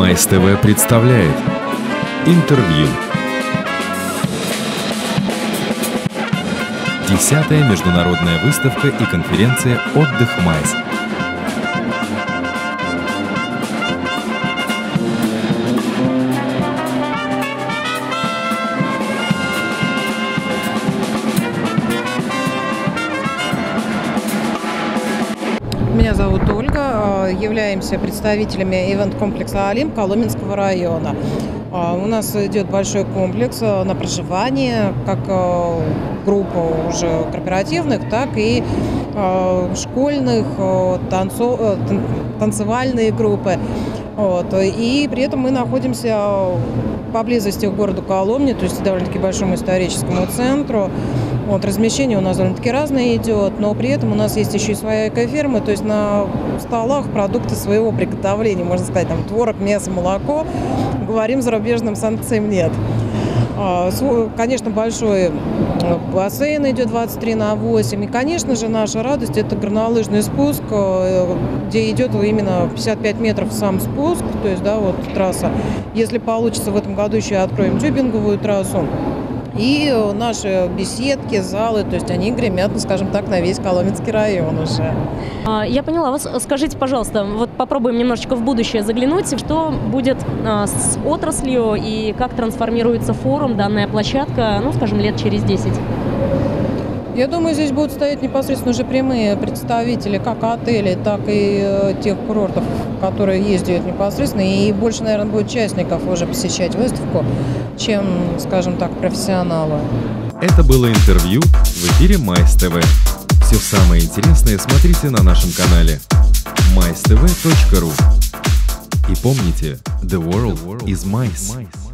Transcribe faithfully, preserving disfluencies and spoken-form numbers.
Майс ТВ представляет интервью. Десятая международная выставка и конференция «Отдых Майс». Меня зовут Ольга, являемся представителями ивент-комплекса «Олимп» Коломенского района. У нас идет большой комплекс на проживание, как группа уже корпоративных, так и школьных, танцо... танцевальные группы. Вот. И при этом мы находимся поблизости к городу Коломне, то есть довольно-таки большому историческому центру. Вот, размещение у нас довольно-таки разное идет, но при этом у нас есть еще и своя экоферма, то есть на столах продукты своего приготовления, можно сказать, там творог, мясо, молоко. Говорим, зарубежным санкциям нет. Конечно, большой бассейн идет двадцать три на восемь. И, конечно же, наша радость – это горнолыжный спуск, где идет именно пятьдесят пять метров сам спуск, то есть, да, вот трасса. Если получится, в этом году еще откроем тюбинговую трассу. И наши беседки, залы, то есть они гремят, ну, скажем так, на весь Коломенский район уже. Я поняла вас. Скажите, пожалуйста, вот попробуем немножечко в будущее заглянуть. Что будет с отраслью и как трансформируется форум, данная площадка, ну, скажем, лет через десять? Я думаю, здесь будут стоять непосредственно уже прямые представители как отелей, так и тех курортов, которые ездят непосредственно. И больше, наверное, будет участников уже посещать выставку, чем, скажем так, профессионалы. Это было интервью в эфире Майс ТВ. Все самое интересное смотрите на нашем канале майс тэ вэ точка ру. И помните, the world is mice.